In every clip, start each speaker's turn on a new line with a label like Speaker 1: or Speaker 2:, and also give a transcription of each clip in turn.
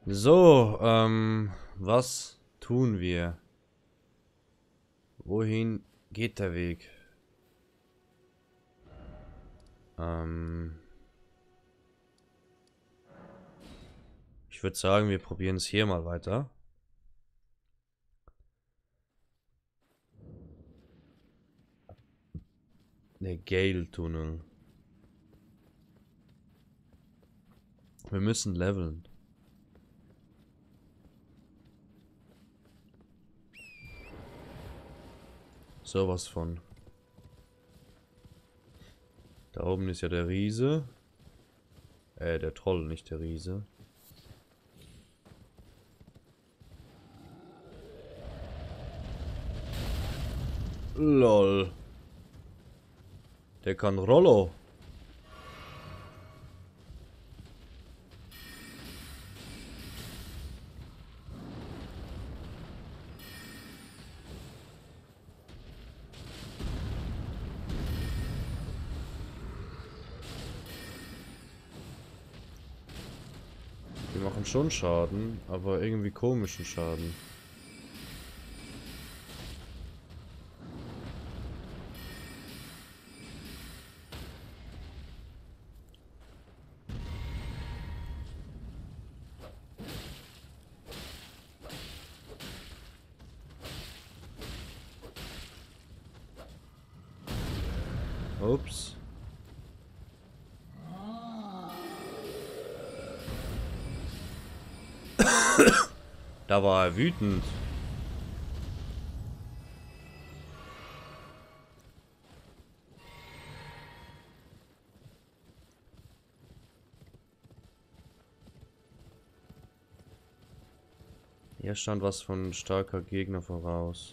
Speaker 1: So, was tun wir? Wohin geht der Weg? Ich würde sagen, wir probieren es hier mal weiter. Der Gale-Tunnel. Wir müssen leveln. Sowas von. Da oben ist ja der Riese. Der Troll, nicht der Riese. Lol. Der kann Rollo. Die machen schon Schaden, aber irgendwie komischen Schaden. Ups. Da war er wütend. Hier stand was von starker Gegner voraus.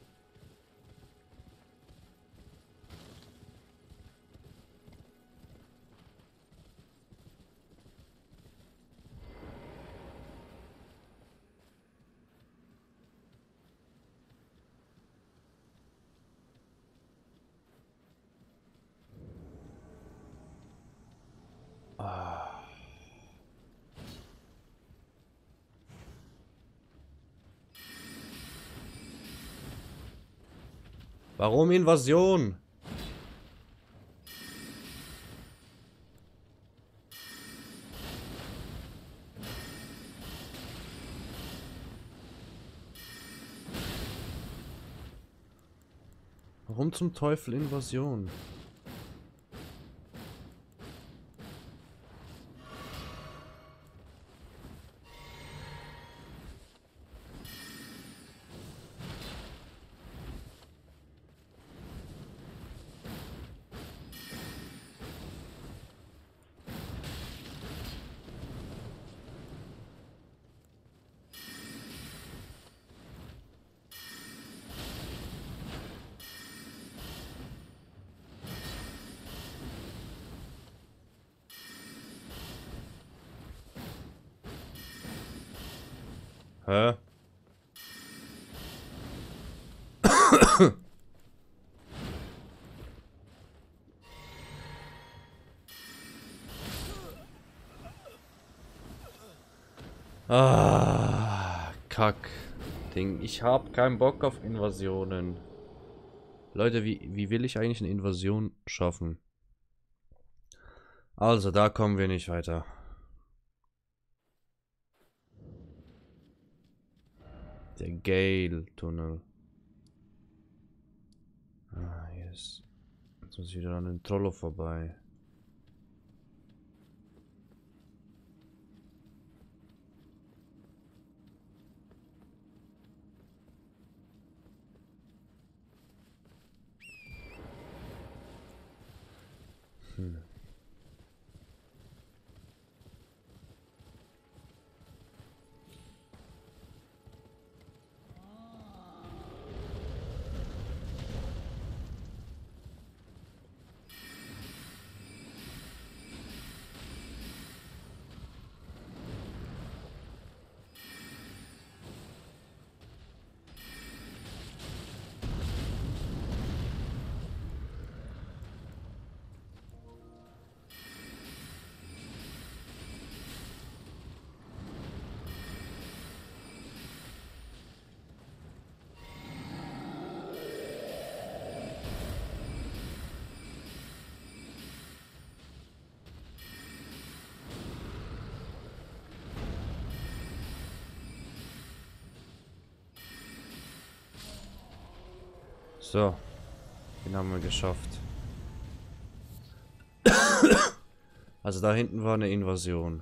Speaker 1: Warum Invasion? Warum zum Teufel Invasion? Hä? Kack. Ding. Ich hab keinen Bock auf Invasionen. Leute, wie will ich eigentlich eine Invasion schaffen? Also, da kommen wir nicht weiter. Der Gale-Tunnel. Ah, yes. Jetzt muss ich wieder an den Trollo vorbei. Hm. So, den haben wir geschafft. Also da hinten war eine Invasion.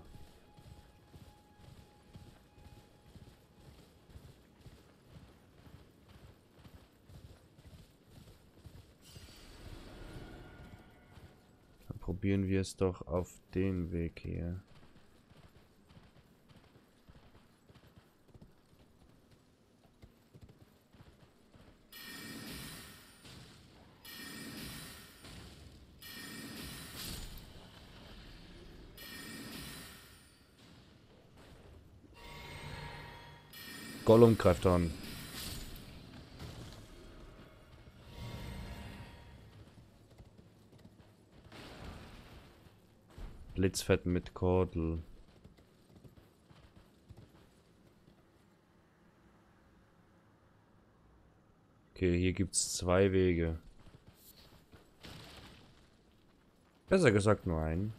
Speaker 1: Dann probieren wir es doch auf den Weg hier. Gollum greift an. Blitzfett mit Kordel. Okay, hier gibt es 2 Wege. Besser gesagt nur einen.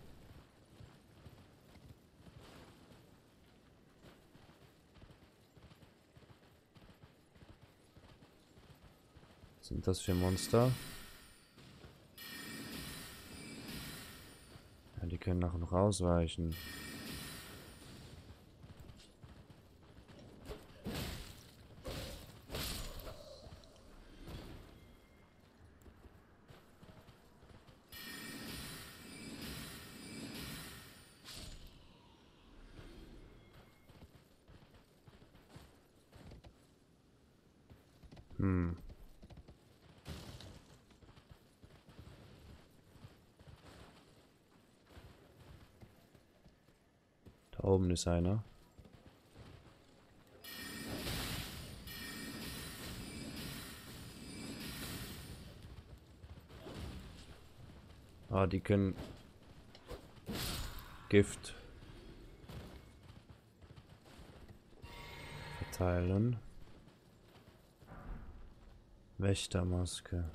Speaker 1: Was sind das für Monster? Ja, die können nachher noch ausweichen. Hm. Da oben ist einer. Ah, die können Gift verteilen. Wächtermaske.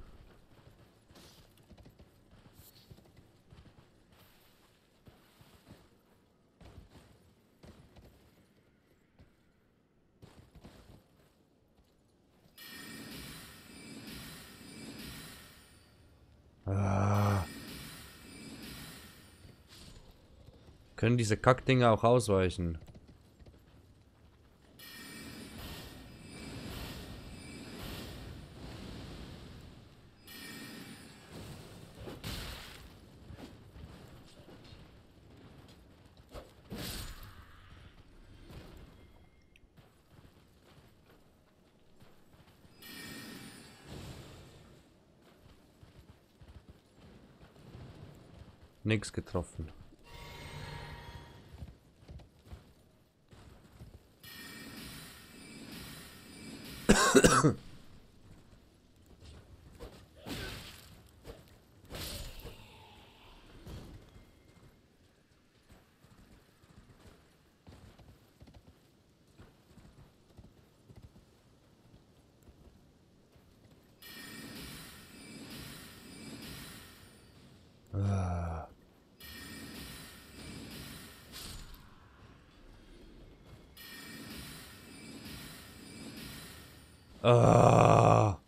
Speaker 1: Ah. Können diese Kackdinger auch ausweichen? Nix getroffen. Ah. Ah.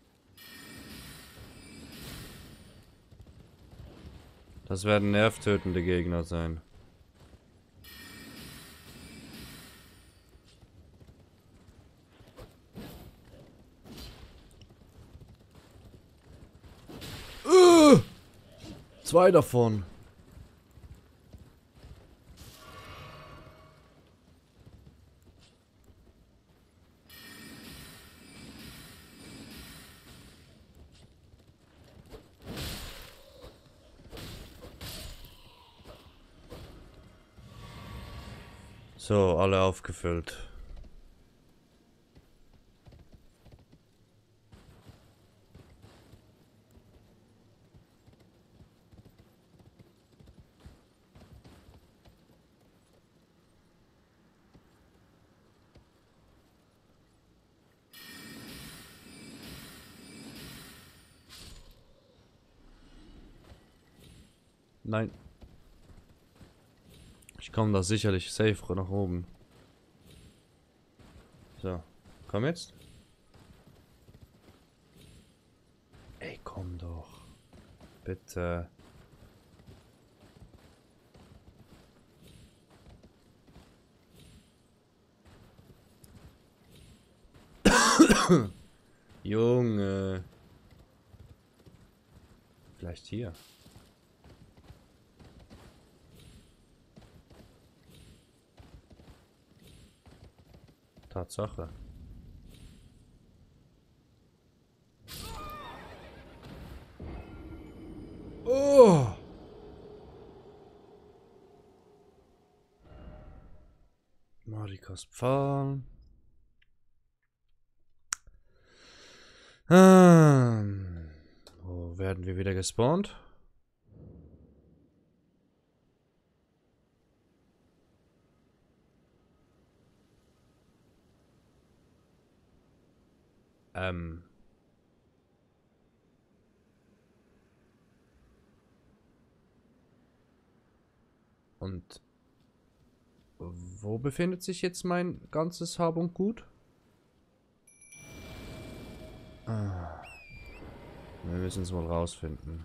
Speaker 1: Das werden nervtötende Gegner sein. Zwei davon. So, alle aufgefüllt. Nein. Ich komme da sicherlich safe nach oben. So, komm jetzt. komm doch. Bitte. Junge. Vielleicht hier. Tatsache. Oh! Marikas Pfahl. Wo werden wir wieder gespawnt? Und wo befindet sich jetzt mein ganzes Hab und Gut? Ah, wir müssen es mal rausfinden.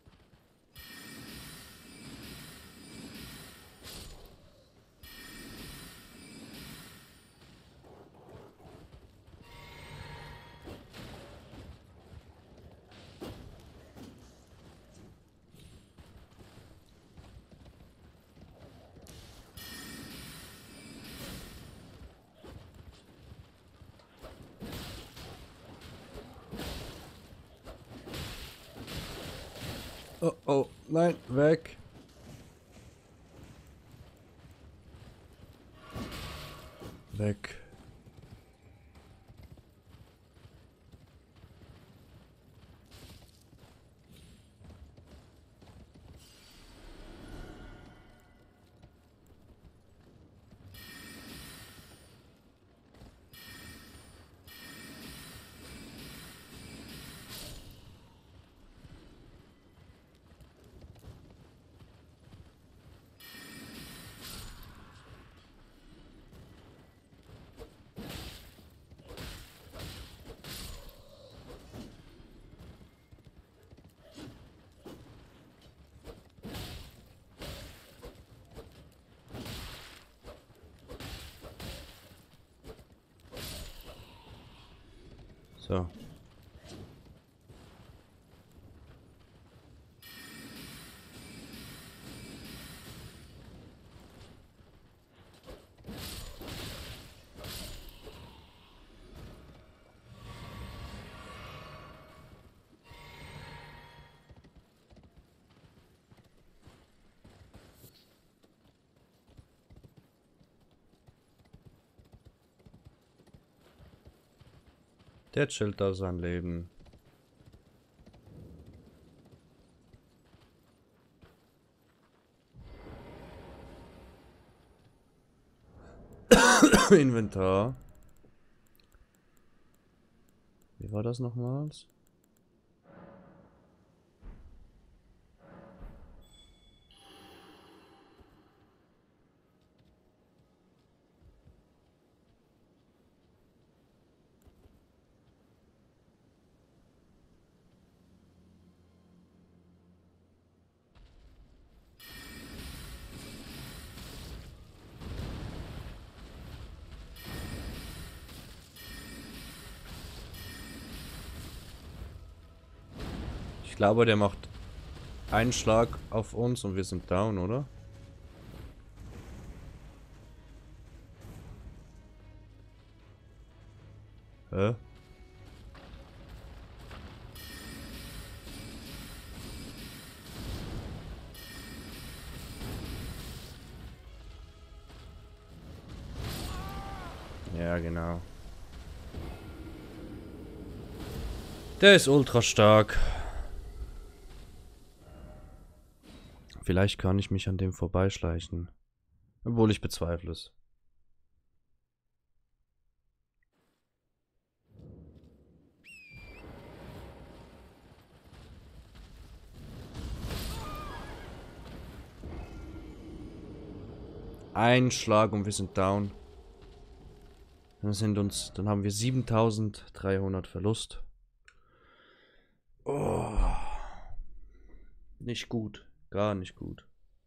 Speaker 1: Oh, oh, nein, weg. Weg. So. Der chillt da sein Leben. Inventar. Wie war das nochmals? Ich glaube, der macht einen Schlag auf uns und wir sind down, oder? Hä? Ja, genau. Der ist ultra stark. Vielleicht kann ich mich an dem vorbeischleichen. Obwohl ich bezweifle es. Ein Schlag und wir sind down. Dann haben wir 7300 Verlust. Oh, nicht gut. Gar nicht gut.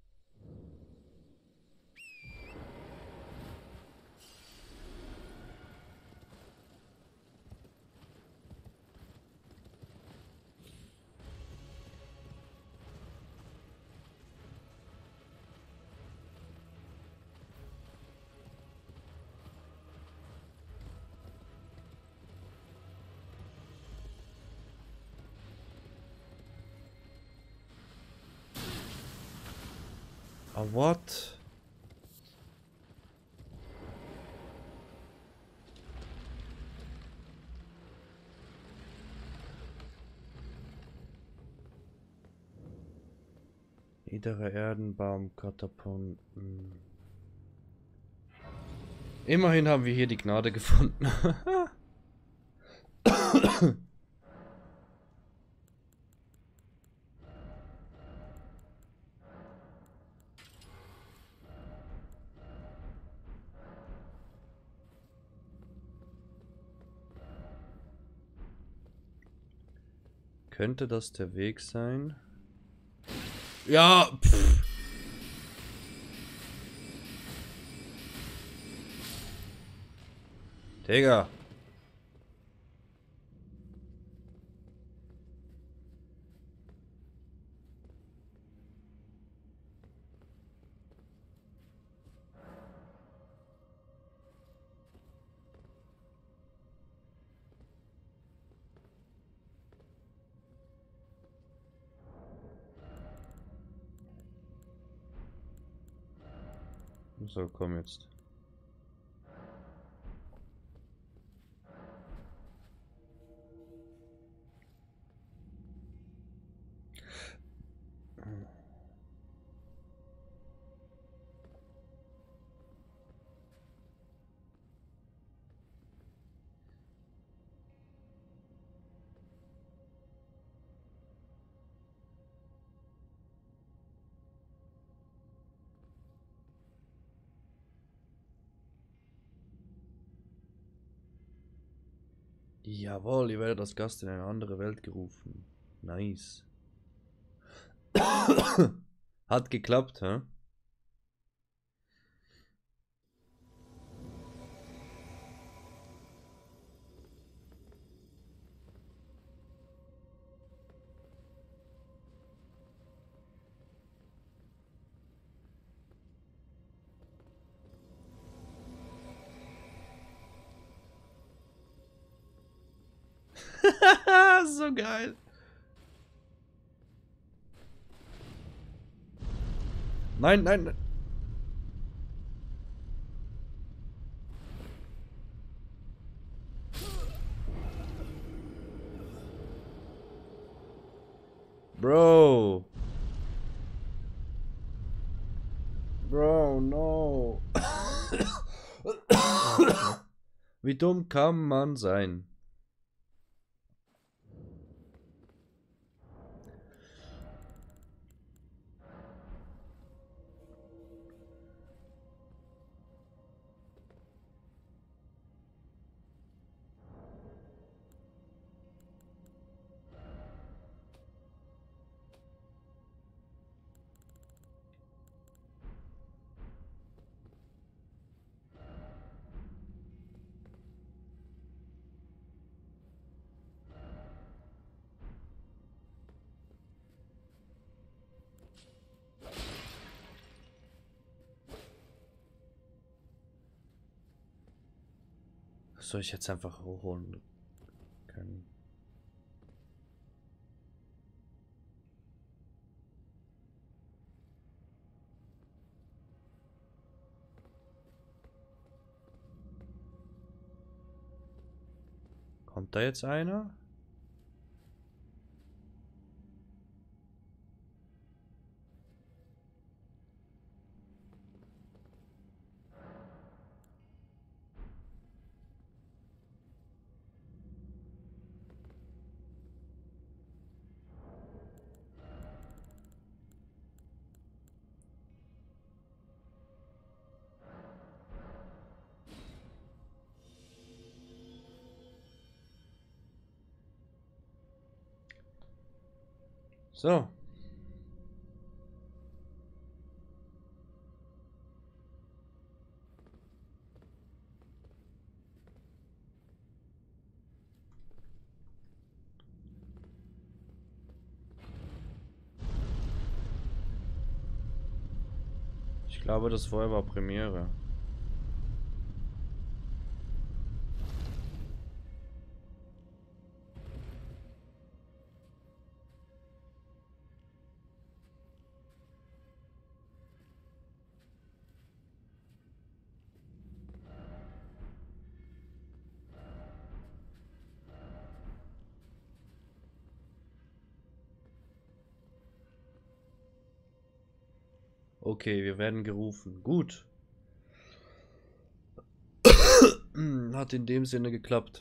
Speaker 1: Ah, what? Niedere Erdenbaum, Katapunkten. Immerhin haben wir hier die Gnade gefunden. Könnte das der Weg sein? Ja, pff. Digga. So, komm jetzt. Jawohl, ihr werdet als Gast in eine andere Welt gerufen. Nice. Hat geklappt, hä? So geil. Nein, nein, nein. Bro. Bro, no. Wie dumm kann man sein? Soll ich jetzt einfach hochholen können? Kommt da jetzt einer? So. Ich glaube, das vorher war Premiere. Okay, wir werden gerufen. Gut. Hat in dem Sinne geklappt.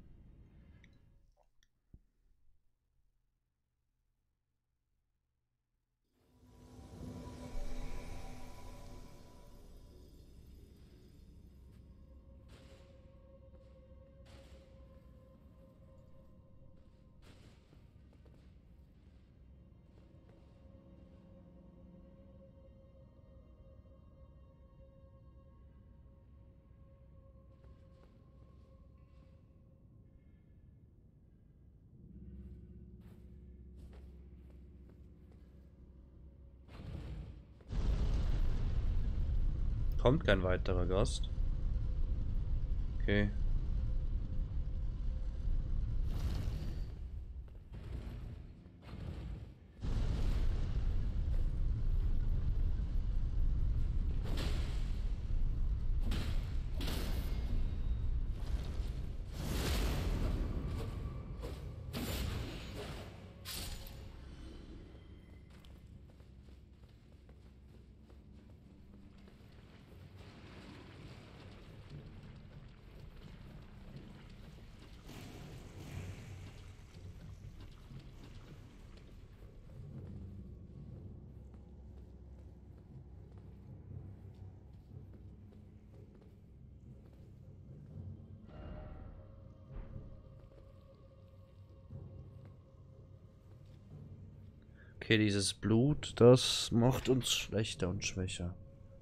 Speaker 1: Kommt kein weiterer Gast. Okay. Okay, dieses Blut, das macht uns schlechter und schwächer.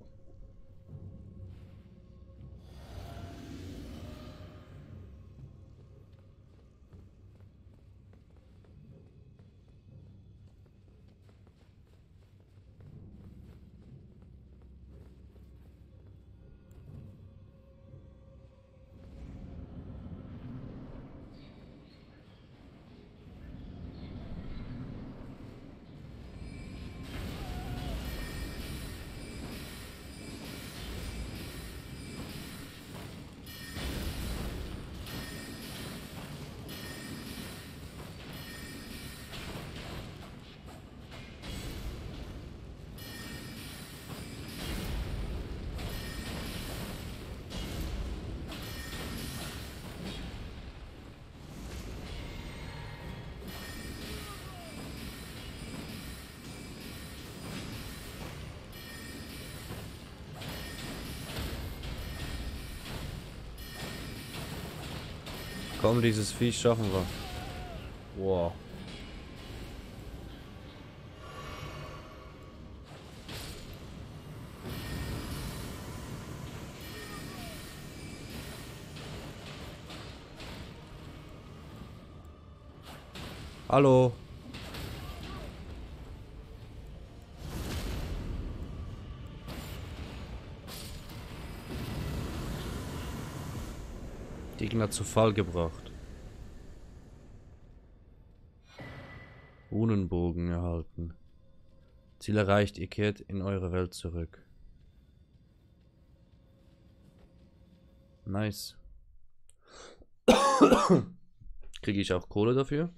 Speaker 1: Komm, dieses Viech schaffen wir. Wow. Hallo. Gegner zu Fall gebracht. Runenbogen erhalten. Ziel erreicht, ihr kehrt in eure Welt zurück. Nice. Kriege ich auch Kohle dafür?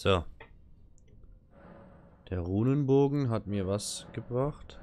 Speaker 1: So. Der Runenbogen hat mir was gebracht.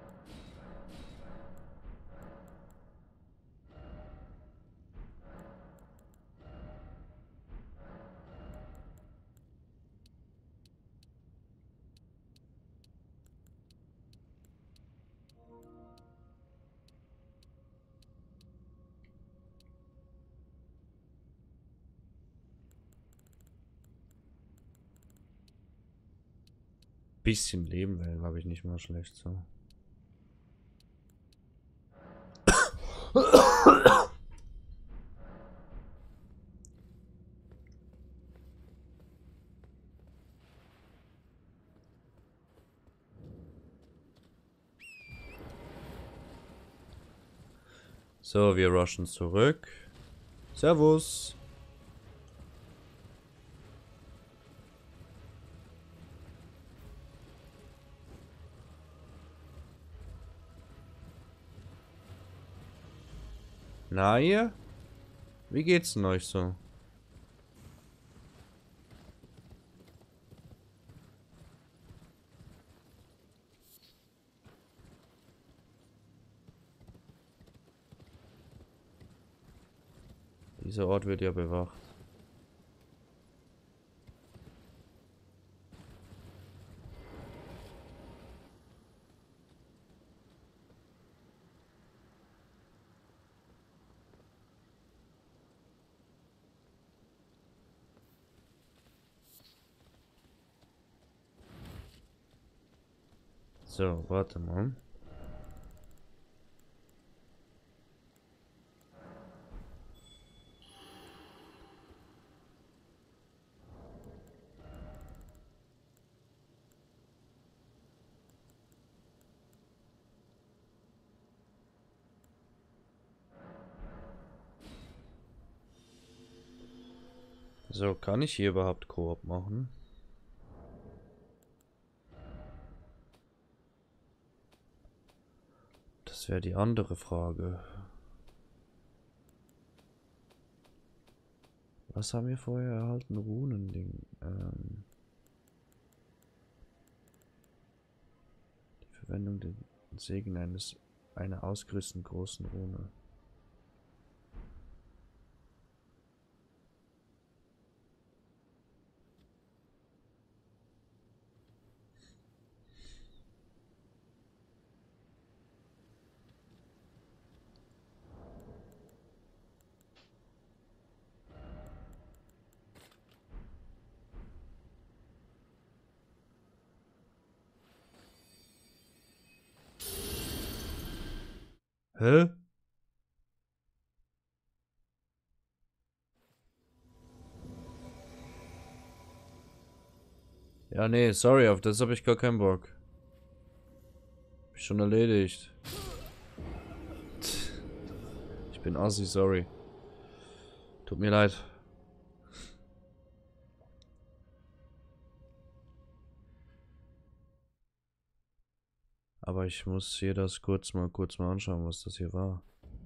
Speaker 1: Bisschen Leben wäre, glaube ich, nicht mal schlecht so. So, wir rushen zurück. Servus. Na ihr? Wie geht's denn euch so? Dieser Ort wird ja bewacht. So, warte mal. So, kann ich hier überhaupt Koop machen? Das wäre die andere Frage. Was haben wir vorher erhalten? Runending. Die Verwendung des Segen einer ausgerüsteten großen Rune. Hä? Ja, nee, sorry, auf das habe ich gar keinen Bock. Hab ich schon erledigt. Ich bin assi, sorry. Tut mir leid. Aber ich muss hier das kurz mal anschauen, was das hier war.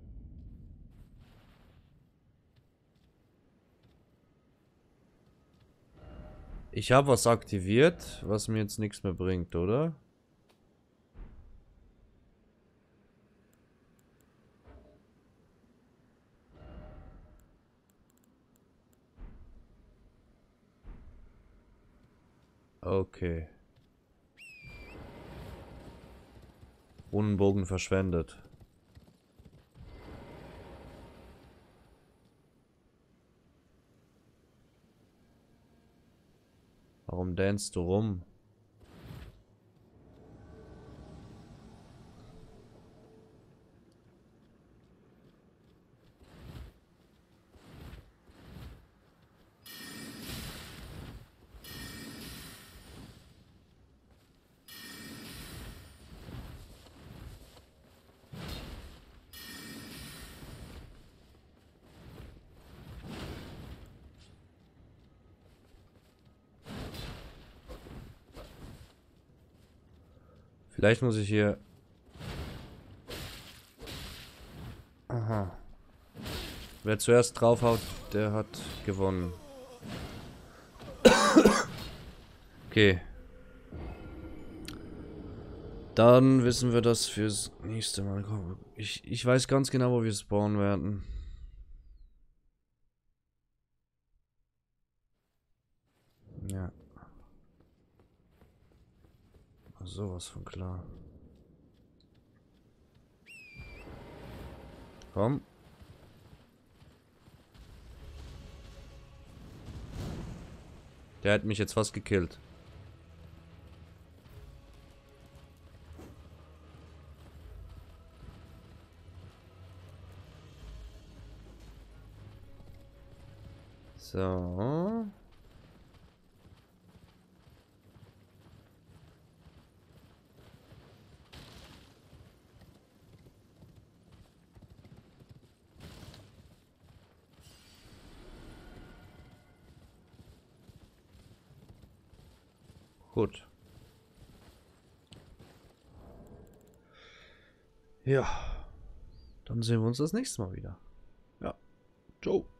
Speaker 1: Ich habe was aktiviert, was mir jetzt nichts mehr bringt, oder? Okay. Runenbogen verschwendet. Warum danst du rum? Vielleicht muss ich hier... Aha. Wer zuerst draufhaut, der hat gewonnen. Okay. Dann wissen wir das fürs nächste Mal. Ich weiß ganz genau, wo wir spawnen werden. Ja. Sowas von klar. Komm. Der hat mich jetzt fast gekillt. So. Gut. Ja. Dann sehen wir uns das nächste Mal wieder. Ja. Ciao.